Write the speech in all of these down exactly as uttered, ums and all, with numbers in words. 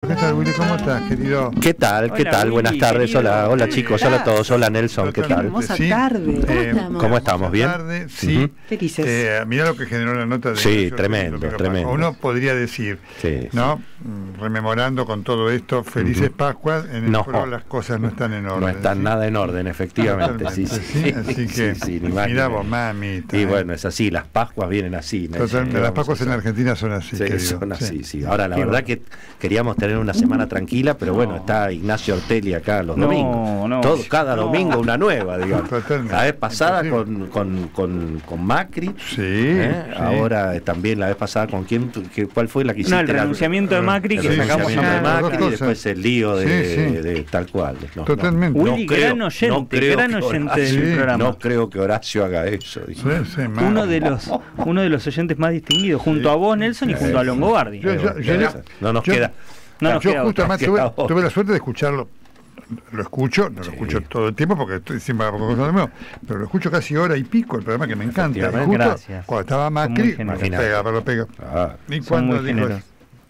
¿qué tal, Willy? ¿Cómo estás, querido? ¿Qué tal? ¿Qué Hola, tal? Willy, Buenas tardes. querido. Hola, hola chicos, hola a todos. Hola Nelson, ¿qué Totalmente, tal? Hermosa sí. tarde. Eh, ¿Cómo estamos? ¿Cómo estamos? ¿Bien? Tarde, sí. Ujú. Felices. Eh, mirá lo que generó la nota de Sí, Ignacio tremendo, Ortega, tremendo. Uno podría decir, Sí, ¿no? Mm, Rememorando con todo esto, felices Ujú. Pascuas, en el No. foro las cosas no están en orden. No están ¿sí? nada en orden, efectivamente. Sí, Totalmente, sí. ¿sí? Así que, Sí, sí, ni más ni mirá menos. vos, mamita. Y eh. bueno, es así, las Pascuas vienen así. Nelson, Totalmente, ¿qué las vamos Pascuas a en hacer? Argentina son así, Sí, querido. son así, Sí. sí. Ahora, la Qué verdad va. que queríamos tener una semana tranquila, pero bueno, está Ignacio Ortelli acá los No, domingos. no. Todo, cada No. domingo una nueva, digamos. Totalmente. La vez pasada Imposible. con, con, con, con Macri. Sí, ¿eh? sí. Ahora eh, también la vez pasada con quién, qué- ¿cuál fue la que hiciste? No, el La- pronunciamiento de Macri el que Sí, sacamos pronunciamiento de sí, acá. las Macri dos y después cosas. el lío de, Sí, sí. de- de tal cual. No, Totalmente. no, Willy, no creo, gran oyente, no creo gran que oyente Horacio- del programa. No creo que Horacio haga eso. Sí, sí, mal. Uno de los uno de los oyentes más distinguidos, junto Sí. a vos, Nelson, y junto a Longobardi. Yo- yo- yo- no nos yo- queda. No nos yo queda justo otra. además tuve, Queda otra. tuve la suerte de escucharlo. Lo escucho, no lo Sí. escucho todo el tiempo porque estoy siempre a poco cosa de nuevo, pero lo escucho casi hora y pico, el programa que me encanta. Y Efectivamente. justo Gracias. cuando estaba Son muy Macri, generosos. me pega, pero lo pega. Ah, Y Son cuando muy dijo generosos.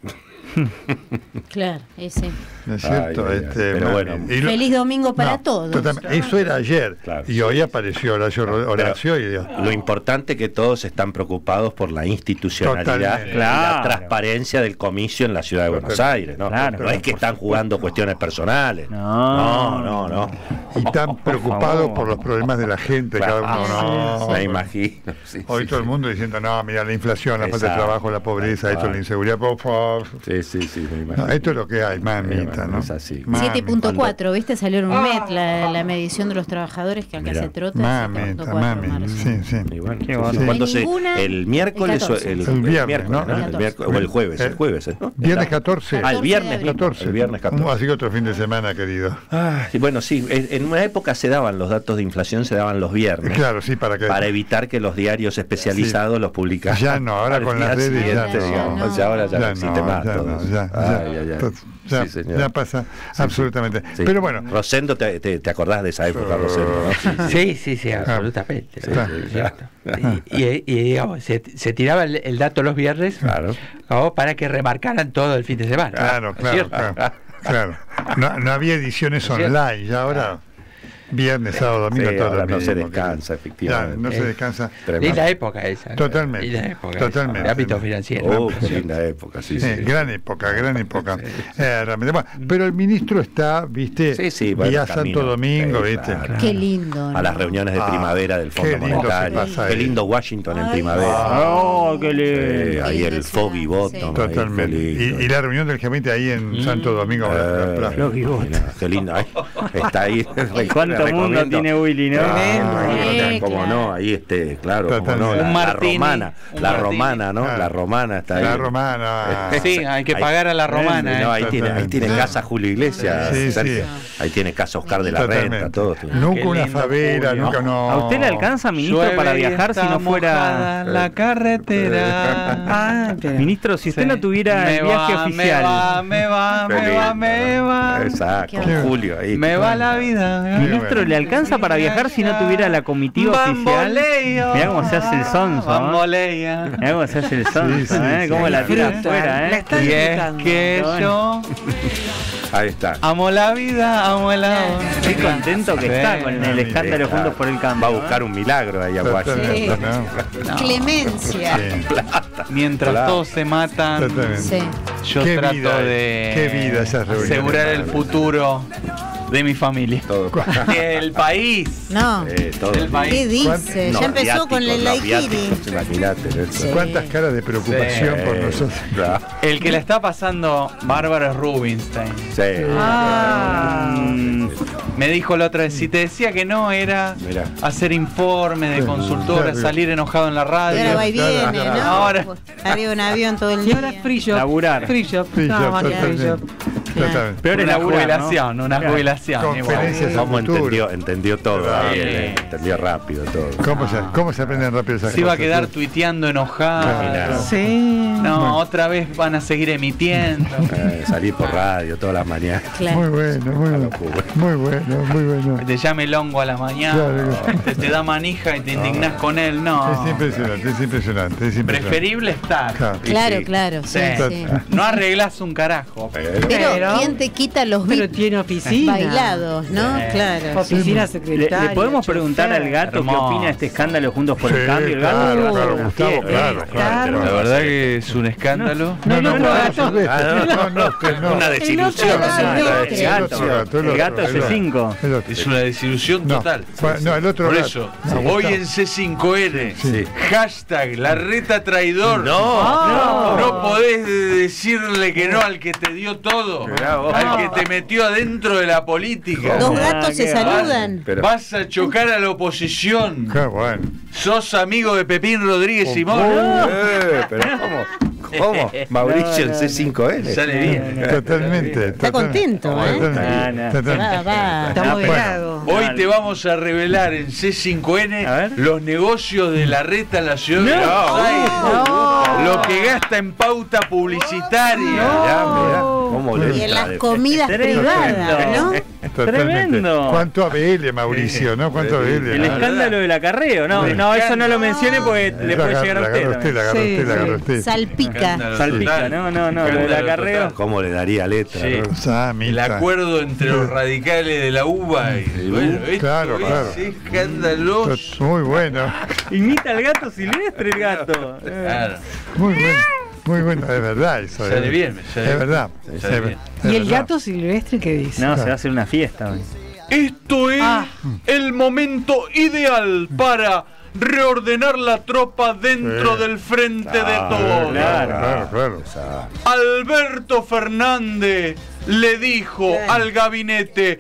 Claro, ese. ¿no es cierto? Ay, ay, ay. Este, Pero Macri. bueno. Y lo- Feliz domingo para No, todos. totalmente. Eso era ayer. Claro. Y hoy apareció Horacio, Pero Horacio y Dios. lo importante es que todos están preocupados por la institucionalidad Totalmente. y la Claro. transparencia del comicio en la ciudad de Buenos Totalmente. Aires, ¿no? Claro. No es que están jugando cuestiones personales. No. no, no. no. Y tan preocupados favor. por los problemas de la gente, cada uno. No, Me imagino. sí, Hoy sí, todo el sí. mundo diciendo, no, mira, la inflación, la falta de Exacto. trabajo, la pobreza, Tal esto, cual. la inseguridad, por favor. Sí, sí, sí, me imagino. No, esto es lo que hay, Eh, mamita, bueno, ¿no? es así. Mami. siete punto cuatro, ¿viste? Salió en un M E T la, la medición de los trabajadores que acá Mirá. se trota. Mamita, siete punto cuatro mami. marzo. Sí, sí. Y bueno, Qué sí, bárbaro. sí. ¿Cuándo No hay se- ninguna- el miércoles o el el, El viernes, miércoles, ¿no? El miércoles, o el jueves, el jueves, ¿eh? ¿no? Viernes catorce. Ah, el viernes catorce de abril. catorce. El viernes catorce. Así que otro fin de semana, querido. Ah, y bueno, sí, en en una época se daban los datos de inflación, se daban los viernes. Claro, sí, para que. Para evitar que los diarios especializados los publicaran. Ya no, ahora al con día las redes ya siguiente, no. digamos. Ya O sea, ahora ya, Ya no existe no, más ya todo no, eso. ya, Ay, ya. ay, ay. To- ya, Sí, señor. ya pasa Sí, absolutamente. sí. Pero bueno, Rosendo, te, te, te acordás de esa época, Rosendo, ¿no? Sí, sí, sí, absolutamente. Está. Sí, cierto. Y, y- y, digamos, se, se tiraba el, el dato los viernes Claro. ¿no? para que remarcaran todo el fin de semana. claro, claro, ¿Cierto? claro. claro. No, no había ediciones ¿Cierto? online, ya ahora. Viernes, sábado, domingo, Sí, todo ahora lo no se mismo, descansa, querido. efectivamente. Ya, no se Eh, descansa. Tremendo. Linda época esa. Totalmente, Linda época. totalmente. El ámbito financiero. Oh, qué linda época, sí, Sí, sí. gran época, gran época. Eh, realmente. Bueno, pero el ministro está, viste, Sí, sí, bueno, vía camino. Santo Domingo, Sí, viste. claro. Qué lindo. A las ¿no? reuniones de Ah, primavera del qué Fondo lindo se Monetario. pasa Qué ahí. lindo Washington en Ay, primavera. Oh, qué Sí, lindo. ahí el lindo Foggy ciudad, Bottom. sí. ahí, Totalmente. qué lindo. Y, y la reunión del G veinte ahí en Santo Domingo. Eh, la- la- Foggy Bottom. mira, qué lindo. ahí, está ahí. ¿Cuánto mundo tiene Willy, no? Ah, Sí, cómo claro. no, ahí este, claro, cómo no, Totalmente. la, Un la martini, romana, un la martini. romana, ¿no? Claro. La romana está ahí. La romana. Sí, hay que Ahí- pagar a la romana. No, ¿eh? ahí tiene, ahí tiene Sí. casa Julio Iglesias, Sí, Sergio. sí. Ahí tiene casa Oscar de la Totalmente. Renta, todo. tiene. Nunca Qué una lindo, favela, Julio. nunca no. ¿A usted le alcanza, ministro, Llueve para y viajar si está no fuera... mojada la carretera. Ah, pero- Ministro, si usted Sí. no tuviera Me el viaje va, oficial... Me va, me va, Qué me lindo, va, me ¿no? va. Exacto, Qué con bueno. Julio ahí. Me va la vida. Qué Ministro, bueno. ¿le alcanza para viajar si no tuviera la comitiva oficial? Bamboleo. Mirá cómo se hace el sonso, ¿no? Bambolea. Mirá cómo se hace el sonso, Sí, sí, ¿eh? sí. Cómo la tira Disfruta, afuera, la ¿eh? está Y es que yo Ahí está. amo la vida, amo el amor. Qué contento que Sí. está con el escándalo Está. Juntos por el Cambio. Va a buscar un milagro ahí a Washington. Sí. No, Clemencia. sí. Mientras Claro. todos se matan, Totalmente. Sí. yo Qué trato vida, de qué vida esas reuniones. asegurar el futuro de mi familia. Todo. El país. No. Eh, todo. El país. ¿Qué dice? ¿Cuántos- Ya empezó con el Los Laikiri. viáticos, Imagínate, Nelson. Sí. ¿Cuántas caras de preocupación Sí. por nosotros? Claro. El que la está pasando bárbaro es Rubinstein. Sí. Ah. Mm, me dijo la otra vez, si te decía que no era Mirá. hacer informe de Sí, consultora, claro. salir enojado en la Y radio. ahora va y viene, Claro, ¿no? claro. Arriba de un avión todo el Y día. ahora es free shop. Laburar. Free shop. Free Nada shop, más que free totalmente. shop. Totalmente. Peor es Una laburar, ¿no? jubilación, una Claro. jubilación. Conferencias igual. ¿Cómo futuro. entendió, entendió todo? Claro. Bien, eh, entendió rápido todo. ¿Cómo, se, ¿Cómo se aprenden rápido esas Se iba a cosas? quedar Sí. tuiteando enojado. Claro. Sí. No, Bueno. otra vez van a seguir emitiendo. Eh, salir por radio todas las mañanas. Claro. Muy bueno, muy bueno. locura. Muy bueno, muy bueno. Que te llame el hongo a la mañana, Claro. te, te da manija y te indignás con él. No. Es impresionante, es impresionante, es impresionante. Preferible estar. Claro. Claro, sí. claro, sí, Sí. sí. No arreglás un carajo. Pero, Pero, Pero- ¿quién te quita los Pero bits tiene oficina. bailados, no? Sí. Claro. Oficina ¿Le, secretaria. le podemos preguntar al gato Hermoso. qué opina de este escándalo Juntos por Sí, el Cambio? El gato claro, se va a hacer claro, una Gustavo, fiesta. claro, claro. Claro. La verdad que es un escándalo. No, el otro gato. Silvestre. No, no, usted no. una desilusión. otro gato. una El otro desilusión. gato, El gato otro, C cinco. el otro. Es una desilusión No, total. va- no, el otro Por gato. eso, No, hoy Gustavo. en C cinco N, Sí. hashtag la reta traidor. No, No podés decirle que no al que te dio todo, Mirá vos. al que te metió adentro de la política. Dos Ah, gatos se qué saludan. Pero- Vas a chocar a la oposición. Qué bueno. Sos amigo de Pepín Rodríguez Simón. Eh, pero ¿cómo? ¿Cómo? Mauricio en C cinco N. Sale bien. Totalmente. Está contento, ¿eh? Totalmente, No, no. totalmente. Va, va. Está No, moderado. Hoy te vamos a revelar en C cinco N A ver. los negocios de la reta en la ciudad de Buenos Aires. No. Lo que gasta en pauta publicitaria. Mirá, mirá, cómo le Y en entra las de- comidas Tremendo. privadas, ¿no? Totalmente. Tremendo. ¿Cuánto A B L, Mauricio? ¿No? ¿Cuánto A B L? El ¿no? escándalo del acarreo, no, Sí. no, eso no lo mencione porque le La puede agar- llegar a la usted. agarró usted, la agarró Sí, usted, la agarró sí. usted. Salpica. Escándalo Salpica, total. no, no, no, lo del Escándalo acarreo. total. ¿Cómo le daría letra? Sí. ¿no? Samita. El acuerdo entre los radicales de la U B A y bueno, esto Claro, es claro. escandaloso. Muy bueno. Imita al gato silvestre el gato. Eh. Claro. Muy bueno. Muy bueno, es verdad eso. Sale es, bien, me sale es verdad. bien. es Sale ver- bien. es ¿Y el verdad. gato silvestre qué dice? No, se va a hacer una fiesta hoy. Esto es Ah. el momento ideal para reordenar la tropa dentro Sí. del frente de Ah, todos. claro. Claro, claro. Esa- Alberto Fernández le dijo al gabinete: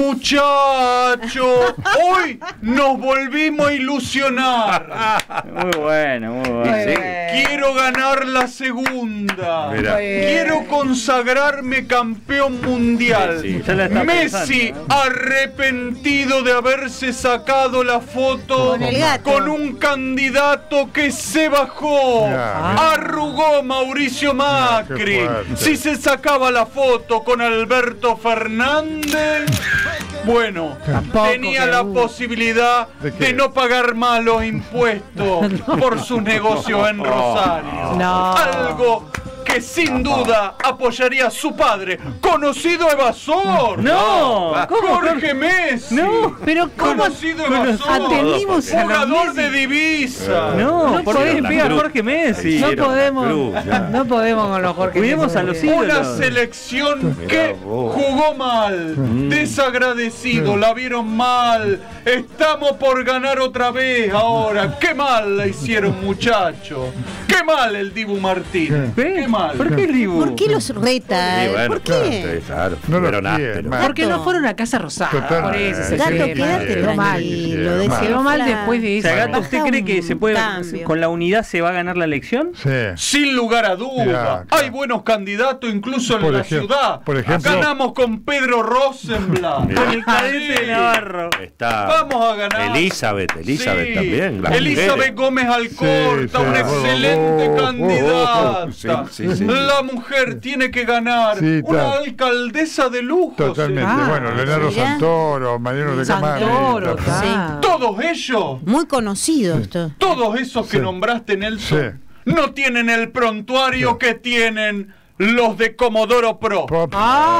muchacho, hoy nos volvimos a ilusionar. Muy bueno, muy bueno. Muy sí. bien. Quiero ganar la segunda. Mirá. Muy bien. Quiero consagrarme campeón mundial. Sí, sí. Ya la está Messi pensando, arrepentido de haberse sacado la foto Con el gato. con un candidato que se bajó. Ya. Arrugó Mauricio Macri. qué fuerte. Si se sacaba la foto con Alberto Fernández, bueno, Tampoco tenía que la hubo. posibilidad ¿De qué? de no pagar más los impuestos por sus negocios en Rosario. No. Algo que sin duda apoyaría a su padre, conocido evasor. No, ¿cómo? Jorge Messi. No, Pero ¿cómo Conocido evasor. atendimos a los Jugador de Messi? divisa. No, No ¿por qué le podemos. pega a Jorge Messi? No Hicieron la podemos, cruz, ya. no podemos con los Jorge. Cuidemos Messi. a los Una ídolos. selección que vos. jugó mal, desagradecido, la vieron mal. Estamos por ganar otra vez ahora. Qué mal la hicieron, muchachos. Qué mal el Dibu Martínez. ¿Qué? Qué mal. ¿Por qué el Dibu? ¿Por qué los reta? Sí, bueno, ¿Por claro, qué? sí, claro. No lo Fueron quieren, ásperos. man. Porque no fueron a Casa Rosada. Total. Por eso es el Gato, tema. quédate Quedó mal. tranquilo. Mal. desinfla. Quedó mal después de O eso. sea, Gato, Baja ¿usted cree que un se puede, cambio. con la unidad se va a ganar la elección? Sí. Sin lugar a duda. Ya, claro. Hay buenos candidatos incluso en Por la ejemplo- ciudad. por ejemplo- Ganamos con Pedro Rosenblatt. Con el cadete Sí. de Navarro. Está Vamos a ganar. Elizabeth, Elizabeth Sí. también. las Elizabeth mujeres. Gómez Alcorta, Sí, sí. una excelente Oh, oh, oh, candidata. oh, sí, sí, sí. La mujer tiene que ganar. Sí, una claro. alcaldesa de lujo. Totalmente. Ah, bueno, Leonardo mirá. Santoro, Mariano de Camargo. Santoro, Sí. está. Todos ellos, Muy conocido esto. todos esos que Sí. nombraste, Nelson, Sí. no tienen el prontuario que tienen los de Comodoro Pro. Pop.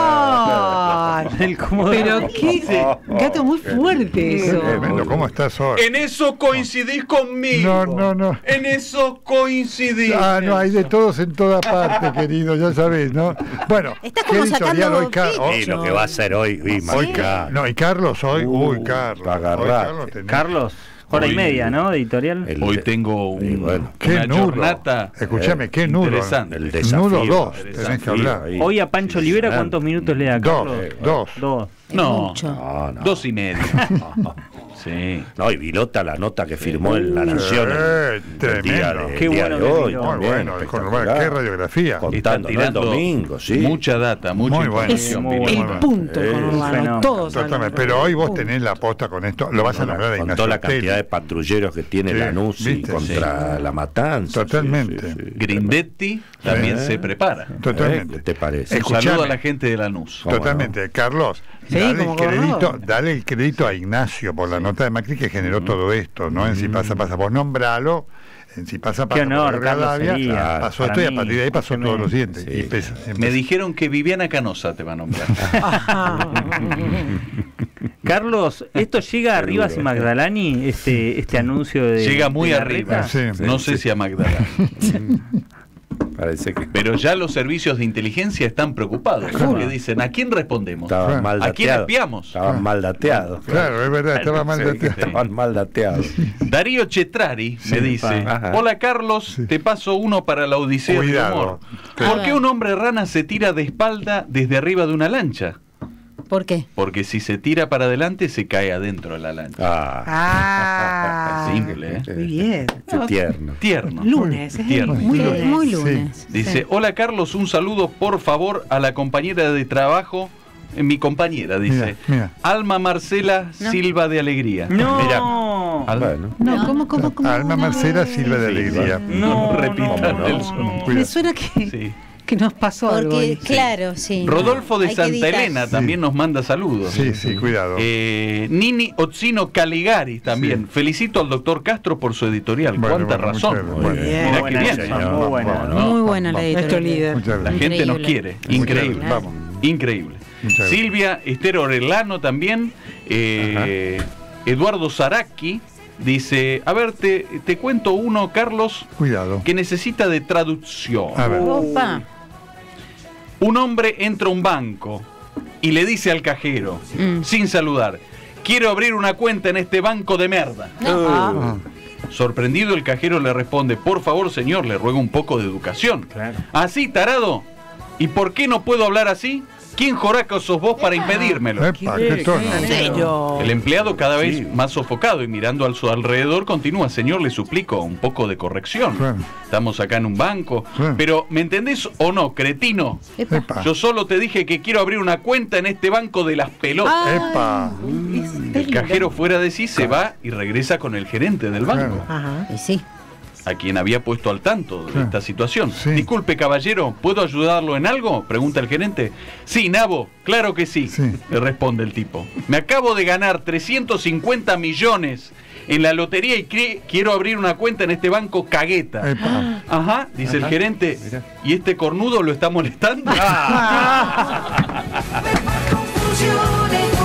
Ah, El Comodoro. pero qué gato muy fuerte eso. Tremendo, ¿cómo estás hoy? En eso coincidís conmigo. No, no, no. En eso coincidís. Ah, no, hay de todos en todas partes, querido, ya sabés, ¿no? Bueno, Estás ¿qué como editorial sacando hoy, Car- pecho. oh, Sí, lo que va a hacer hoy, uy, hoy man, Car- No, y Carlos hoy, Uh, uy, Carlos. agarrate. Hoy Carlos tenés- Carlos, hora y Hoy- media, ¿no? De editorial. El- Hoy tengo un, Sí, bueno. Qué una nudo. jornata Escúchame, qué nudo. interesante. el desafío. Nudo dos, el tenés que desafío hablar. ahí. Hoy a Pancho Olivera, ¿cuántos minutos le da Dos, Carlos? dos. Dos. Es No. mucho. No, no. Dos y medio. Sí. No, y Vilota, la nota que firmó en La Nación. Eh, el, el día tremendo. de, Qué el día bueno de que hoy. Vilota. Muy también, bueno, de Conurbano, qué espectacular. radiografía. Contando, ¿no? El domingo, sí. mucha data, mucha Muy bueno. información. Muy Vilota. El bueno. punto Eh, con Urbano, fenómeno. todos. Totalmente. hablan. Pero hoy vos Punto. tenés la posta con esto, lo vas a nombrar a Con Ignacio toda la Ortelli. cantidad de patrulleros que tiene Sí, Lanús y ¿viste? contra la matanza. Totalmente. Sí, sí, sí. Grindetti también Sí. se prepara. Totalmente. ¿Qué te parece? Un Escuchame. saludo a la gente de Lanús. ¿Cómo Totalmente. Carlos, Sí, dale, el como crédito, gobernador. dale el crédito a Ignacio por la nota de Macri que generó todo esto, ¿no? En Si Pasa, Pasa. Vos nombralo, en Si Pasa, Pasa. honor, por Carlos, Rivadavia, sería, pasó para esto y a mí, partir de ahí pasó todo lo siguiente. Sí. Y pesa- Me empezó. dijeron que Viviana Canosa te va a nombrar. Carlos, ¿esto llega a Qué Rivas duro. y Magdalani, este, este anuncio de. Llega muy de la arriba. reta? Sí. No sé si a Magdalena. Parece que Pero ya los servicios de inteligencia están preocupados. Porque dicen, ¿a quién respondemos? estaban mal ¿A quién dateados. espiamos? Estaban mal dateados. Claro, es verdad, estaba mal Sí, dateado. Estaban mal dateados. Darío Chetrari me dice, Ajá. hola Carlos, te paso uno para la Odisea del Cuidado. humor. Sí. ¿Por qué un hombre rana se tira de espalda desde arriba de una lancha? ¿Por qué? Porque si se tira para adelante se cae adentro de la lancha. Ah, Ah, Simple, ¿eh? muy bien. qué tierno. Tierno. Lunes, es Tierno. muy Qué- lunes. muy Sí. lunes. Dice, Sí. hola Carlos, un saludo por favor a la compañera de trabajo, eh, mi compañera, dice, Mira, mira. Alma Marcela No. Silva de Alegría. No. Mira, Alma, Bueno. No, No. ¿cómo, cómo, cómo? Alma Marcela Silva de Alegría. No, repitan no, el no, sonido. Me suena que, Sí. que nos pasó algo. Porque, ahí. claro, sí. Rodolfo de Hay que Santa editar. Elena también nos manda saludos. Sí, sí, cuidado. Eh, Nini Ozzino Caligari también. Sí. Felicito al doctor Castro por su editorial. Bueno, Cuánta bueno, razón. muchas gracias. Muy bien. Mirá Muy qué buena bien. esa, señor. muy buena. Vamos, Muy buena la Nuestro editorial. líder. Muchas La gracias. gente nos Increíble. quiere. Increíble. Muchas gracias. Vamos. Increíble. Muchas gracias. Silvia Esther Orellano también. eh, Eduardo Zaraki dice, a ver, te, te cuento uno, Carlos, Cuidado. que necesita de traducción. A ver. Opa. Un hombre entra a un banco y le dice al cajero, Mm. sin saludar, quiero abrir una cuenta en este banco de merda. Ah, Sorprendido, el cajero le responde, por favor, señor, le ruego un poco de educación. Claro. ¿Así, tarado? ¿Y por qué no puedo hablar así? ¿Quién joraca sos vos para impedírmelo? epa, qué tono. Sello. El empleado, cada vez más sofocado y mirando a su alrededor, continúa, señor, le suplico un poco de corrección. Claro. Estamos acá en un banco. Claro. Pero, ¿me entendés o no, cretino? Epa. Epa. Yo solo te dije que quiero abrir una cuenta en este banco de las pelotas. Epa. El cajero, fuera de sí, se va y regresa con el gerente del banco, Claro. Ajá. Y sí. a quien había puesto al tanto de Claro. esta situación. Sí. Disculpe, caballero, ¿puedo ayudarlo en algo? Pregunta el gerente. Sí, Nabo, claro que sí, Sí. le responde el tipo. Me acabo de ganar trescientos cincuenta millones en la lotería y cre- quiero abrir una cuenta en este banco cagueta. Epa. Ajá, dice el gerente. ¿Y este cornudo lo está molestando? Confusiones